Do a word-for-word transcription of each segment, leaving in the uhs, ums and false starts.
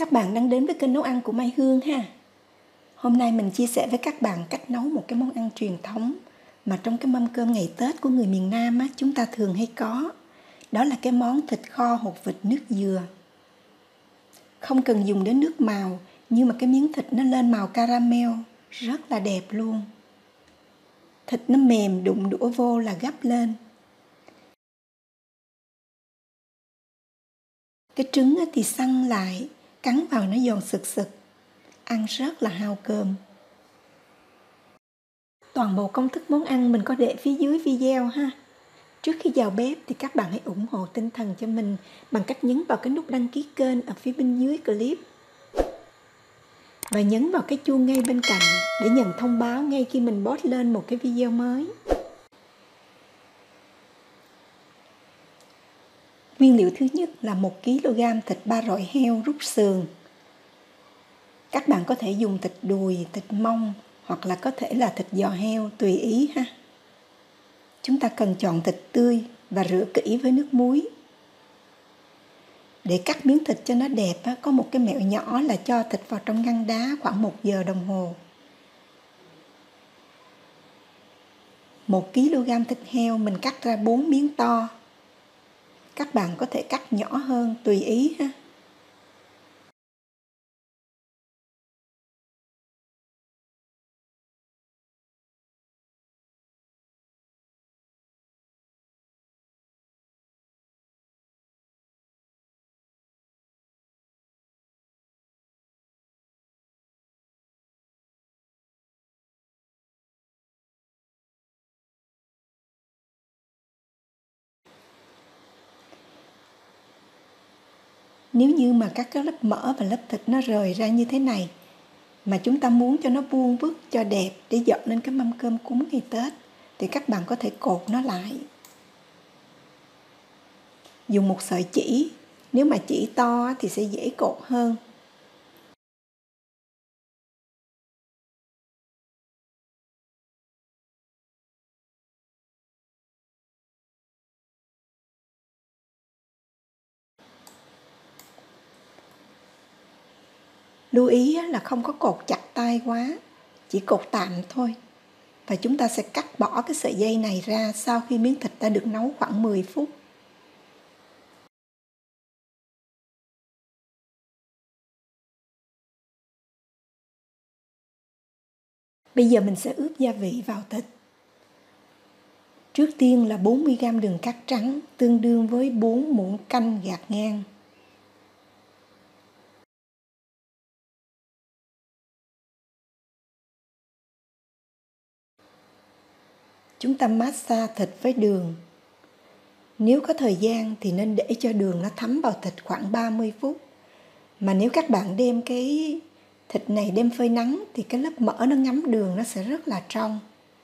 Các bạn đang đến với kênh nấu ăn của Mai Hương ha. Hôm nay mình chia sẻ với các bạn cách nấu một cái món ăn truyền thống mà trong cái mâm cơm ngày Tết của người miền Nam á, chúng ta thường hay có. Đó là cái món thịt kho hột vịt nước dừa. Không cần dùng đến nước màu, nhưng mà cái miếng thịt nó lên màu caramel, rất là đẹp luôn. Thịt nó mềm, đụng đũa vô là gắp lên. Cái trứng thì săn lại, cắn vào nó giòn sực sực, ăn rất là hao cơm. Toàn bộ công thức món ăn mình có để phía dưới video ha. Trước khi vào bếp thì các bạn hãy ủng hộ tinh thần cho mình bằng cách nhấn vào cái nút đăng ký kênh ở phía bên dưới clip. Và nhấn vào cái chuông ngay bên cạnh để nhận thông báo ngay khi mình post lên một cái video mới. Nguyên liệu thứ nhất là một ki lô gam thịt ba rọi heo rút sườn. Các bạn có thể dùng thịt đùi, thịt mông hoặc là có thể là thịt giò heo tùy ý ha. Chúng ta cần chọn thịt tươi và rửa kỹ với nước muối. Để cắt miếng thịt cho nó đẹp có một cái mẹo nhỏ là cho thịt vào trong ngăn đá khoảng một giờ đồng hồ. Một ki lô gam thịt heo mình cắt ra bốn miếng to. Các bạn có thể cắt nhỏ hơn tùy ý ha. Nếu như mà các cái lớp mỡ và lớp thịt nó rời ra như thế này mà chúng ta muốn cho nó vuông vức cho đẹp để dọn lên cái mâm cơm cúng ngày Tết thì các bạn có thể cột nó lại. Dùng một sợi chỉ, nếu mà chỉ to thì sẽ dễ cột hơn. Lưu ý là không có cột chặt tay quá, chỉ cột tạm thôi. Và chúng ta sẽ cắt bỏ cái sợi dây này ra sau khi miếng thịt đã được nấu khoảng mười phút. Bây giờ mình sẽ ướp gia vị vào thịt. Trước tiên là bốn mươi gam đường cát trắng, tương đương với bốn muỗng canh gạt ngang. Chúng ta massage thịt với đường. Nếu có thời gian thì nên để cho đường nó thấm vào thịt khoảng ba mươi phút. Mà nếu các bạn đem cái thịt này đem phơi nắng thì cái lớp mỡ nó ngấm đường nó sẽ rất là trong.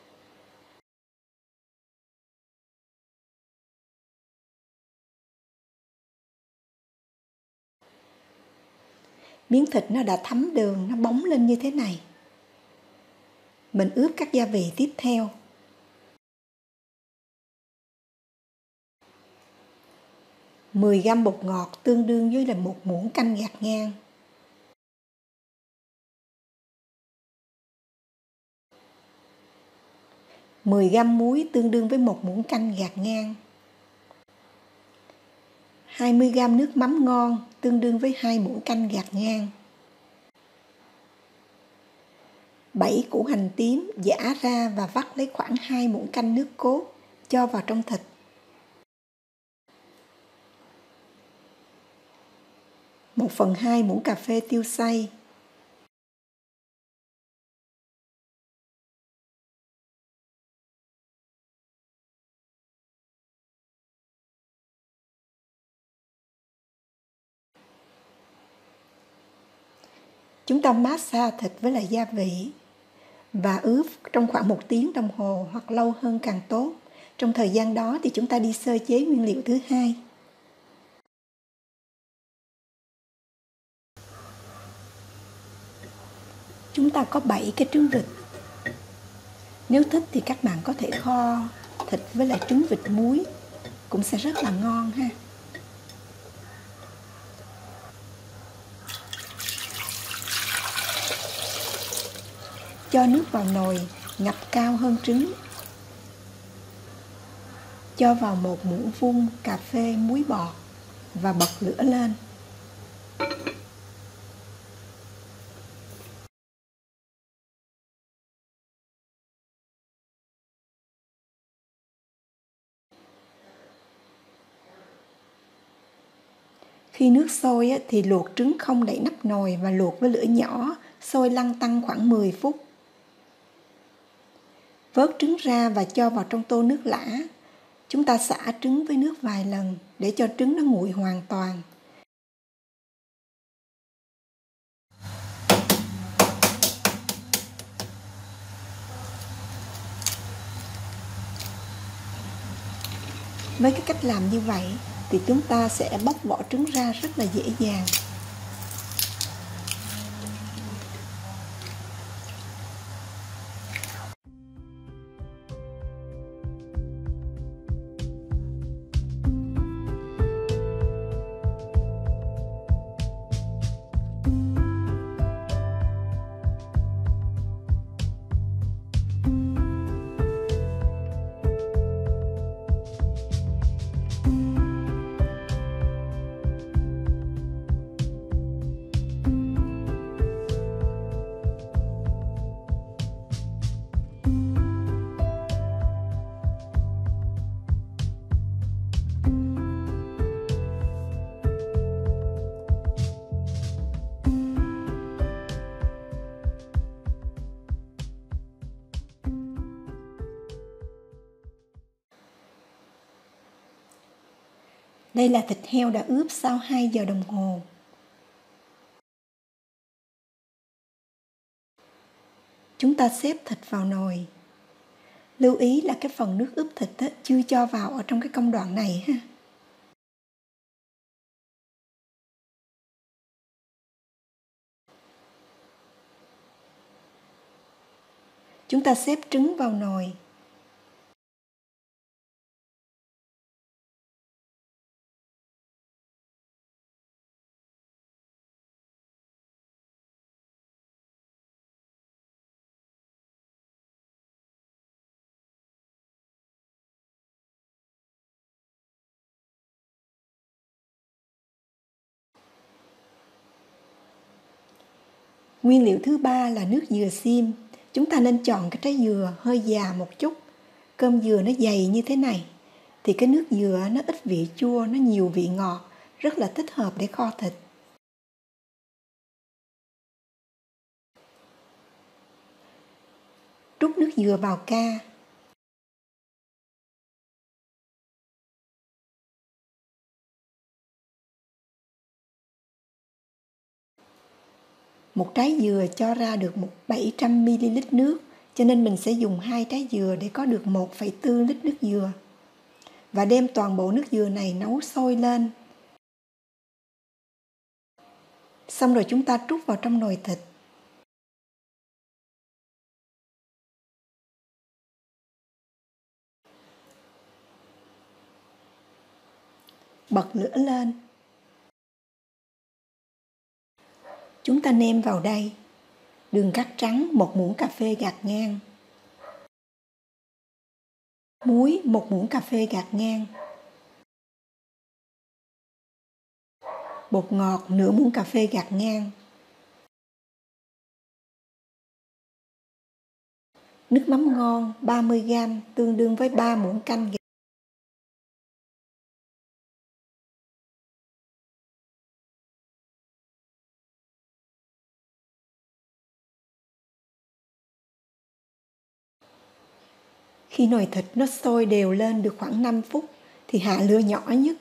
Miếng thịt nó đã thấm đường, nó bóng lên như thế này. Mình ướp các gia vị tiếp theo. mười gam bột ngọt tương đương với là một muỗng canh gạt ngang. mười gam muối tương đương với một muỗng canh gạt ngang. hai mươi gam nước mắm ngon tương đương với hai muỗng canh gạt ngang. bảy củ hành tím giã ra và vắt lấy khoảng hai muỗng canh nước cốt cho vào trong thịt. một phần hai muỗng cà phê tiêu xay. Chúng ta massage thịt với lại gia vị và ướp trong khoảng một tiếng đồng hồ hoặc lâu hơn càng tốt. Trong thời gian đó thì chúng ta đi sơ chế nguyên liệu thứ hai. Chúng ta có bảy cái trứng vịt. Nếu thích thì các bạn có thể kho thịt với lại trứng vịt muối, cũng sẽ rất là ngon ha. Cho nước vào nồi, ngập cao hơn trứng. Cho vào một muỗng vuông cà phê muối bọt và bật lửa lên. Khi nước sôi thì luộc trứng không đậy nắp nồi và luộc với lửa nhỏ, sôi lăn tăn khoảng mười phút. Vớt trứng ra và cho vào trong tô nước lã. Chúng ta xả trứng với nước vài lần để cho trứng nó nguội hoàn toàn. Với cái cách làm như vậy thì chúng ta sẽ bóc vỏ trứng ra rất là dễ dàng. Đây là thịt heo đã ướp sau hai giờ đồng hồ. Chúng ta xếp thịt vào nồi. Lưu ý là cái phần nước ướp thịt á, chưa cho vào ở trong cái công đoạn này ha. Chúng ta xếp trứng vào nồi. Nguyên liệu thứ ba là nước dừa xiêm. Chúng ta nên chọn cái trái dừa hơi già một chút. Cơm dừa nó dày như thế này thì cái nước dừa nó ít vị chua, nó nhiều vị ngọt, rất là thích hợp để kho thịt. Trút nước dừa vào ca. Một trái dừa cho ra được một bảy trăm mi li lít nước, cho nên mình sẽ dùng hai trái dừa để có được một phẩy bốn lít nước dừa. Và đem toàn bộ nước dừa này nấu sôi lên. Xong rồi chúng ta trút vào trong nồi thịt. Bật lửa lên. Chúng ta nêm vào đây đường cát trắng một muỗng cà phê gạt ngang, muối một muỗng cà phê gạt ngang, bột ngọt nửa muỗng cà phê gạt ngang, nước mắm ngon ba mươi gam tương đương với ba muỗng canh. Khi nồi thịt nó sôi đều lên được khoảng năm phút thì hạ lửa nhỏ nhất.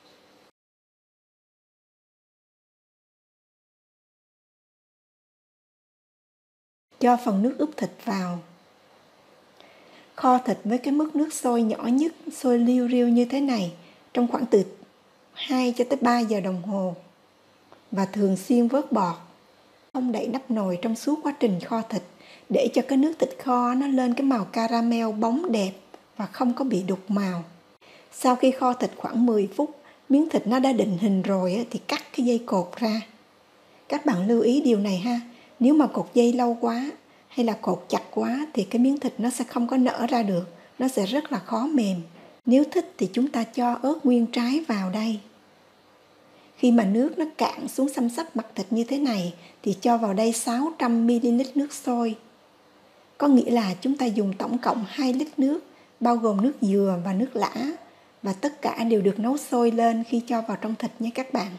Cho phần nước ướp thịt vào. Kho thịt với cái mức nước sôi nhỏ nhất, sôi liu riu như thế này trong khoảng từ hai cho tới ba giờ đồng hồ. Và thường xuyên vớt bọt, không đậy nắp nồi trong suốt quá trình kho thịt để cho cái nước thịt kho nó lên cái màu caramel bóng đẹp và không có bị đục màu. Sau khi kho thịt khoảng mười phút, miếng thịt nó đã định hình rồi thì cắt cái dây cột ra. Các bạn lưu ý điều này ha, nếu mà cột dây lâu quá hay là cột chặt quá thì cái miếng thịt nó sẽ không có nở ra được, nó sẽ rất là khó mềm. Nếu thích thì chúng ta cho ớt nguyên trái vào đây. Khi mà nước nó cạn xuống xăm xắp mặt thịt như thế này thì cho vào đây sáu trăm mi li lít nước sôi. Có nghĩa là chúng ta dùng tổng cộng hai lít nước, bao gồm nước dừa và nước lã, và tất cả đều được nấu sôi lên khi cho vào trong thịt nha các bạn.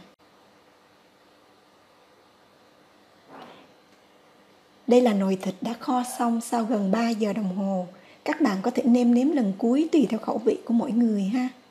Đây là nồi thịt đã kho xong sau gần ba giờ đồng hồ. Các bạn có thể nêm nếm lần cuối tùy theo khẩu vị của mỗi người ha.